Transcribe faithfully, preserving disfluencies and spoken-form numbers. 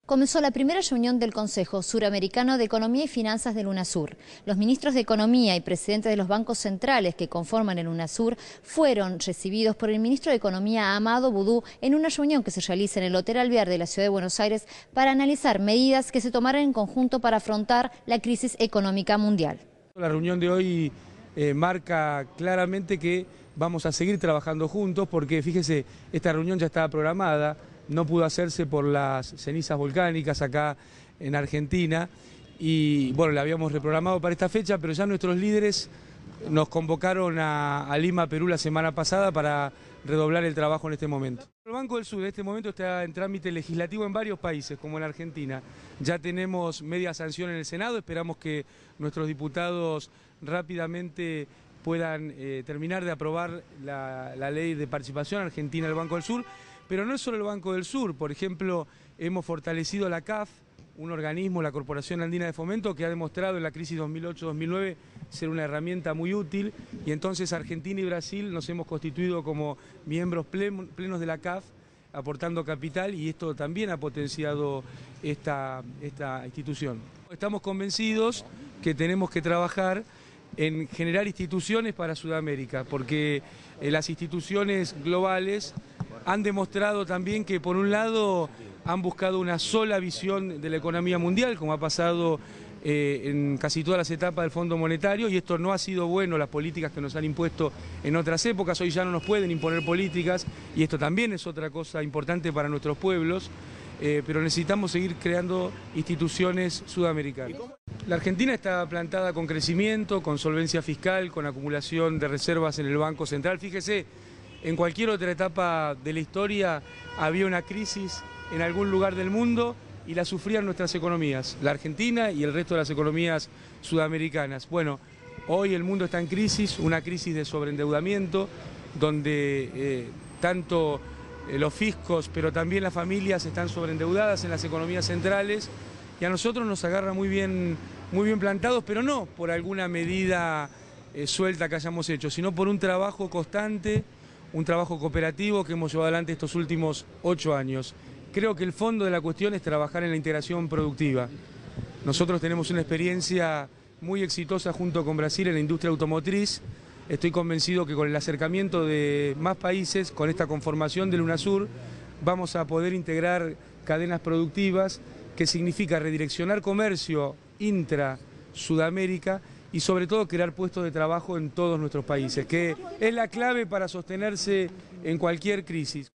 Comenzó la primera reunión del Consejo Suramericano de Economía y Finanzas del UNASUR. Los ministros de Economía y presidentes de los bancos centrales que conforman el UNASUR fueron recibidos por el ministro de Economía, Amado Boudou, en una reunión que se realiza en el Hotel Alvear de la Ciudad de Buenos Aires para analizar medidas que se tomarán en conjunto para afrontar la crisis económica mundial. La reunión de hoy eh, marca claramente que vamos a seguir trabajando juntos porque, fíjese, esta reunión ya estaba programada. No pudo hacerse por las cenizas volcánicas acá en Argentina y bueno, la habíamos reprogramado para esta fecha, pero ya nuestros líderes nos convocaron a, a Lima, Perú la semana pasada para redoblar el trabajo en este momento. El Banco del Sur en este momento está en trámite legislativo en varios países, como en Argentina. Ya tenemos media sanción en el Senado, esperamos que nuestros diputados rápidamente puedan eh, terminar de aprobar la, la ley de participación argentina del Banco del Sur. Pero no es solo el Banco del Sur, por ejemplo, hemos fortalecido la C A F, un organismo, la Corporación Andina de Fomento, que ha demostrado en la crisis dos mil ocho dos mil nueve ser una herramienta muy útil, y entonces Argentina y Brasil nos hemos constituido como miembros plenos de la C A F, aportando capital, y esto también ha potenciado esta, esta institución. Estamos convencidos que tenemos que trabajar en generar instituciones para Sudamérica, porque eh, las instituciones globales han demostrado también que, por un lado, han buscado una sola visión de la economía mundial, como ha pasado eh, en casi todas las etapas del Fondo Monetario, y esto no ha sido bueno, las políticas que nos han impuesto en otras épocas. Hoy ya no nos pueden imponer políticas, y esto también es otra cosa importante para nuestros pueblos, eh, pero necesitamos seguir creando instituciones sudamericanas. La Argentina está plantada con crecimiento, con solvencia fiscal, con acumulación de reservas en el Banco Central. Fíjese, en cualquier otra etapa de la historia había una crisis en algún lugar del mundo y la sufrían nuestras economías, la Argentina y el resto de las economías sudamericanas. Bueno, hoy el mundo está en crisis, una crisis de sobreendeudamiento, donde eh, tanto eh, los fiscos, pero también las familias están sobreendeudadas en las economías centrales, y a nosotros nos agarra muy bien, muy bien plantados, pero no por alguna medida eh, suelta que hayamos hecho, sino por un trabajo constante, un trabajo cooperativo que hemos llevado adelante estos últimos ocho años. Creo que el fondo de la cuestión es trabajar en la integración productiva. Nosotros tenemos una experiencia muy exitosa junto con Brasil en la industria automotriz. Estoy convencido que con el acercamiento de más países, con esta conformación del UNASUR, vamos a poder integrar cadenas productivas, que significa redireccionar comercio intra-Sudamérica y sobre todo crear puestos de trabajo en todos nuestros países, que es la clave para sostenerse en cualquier crisis.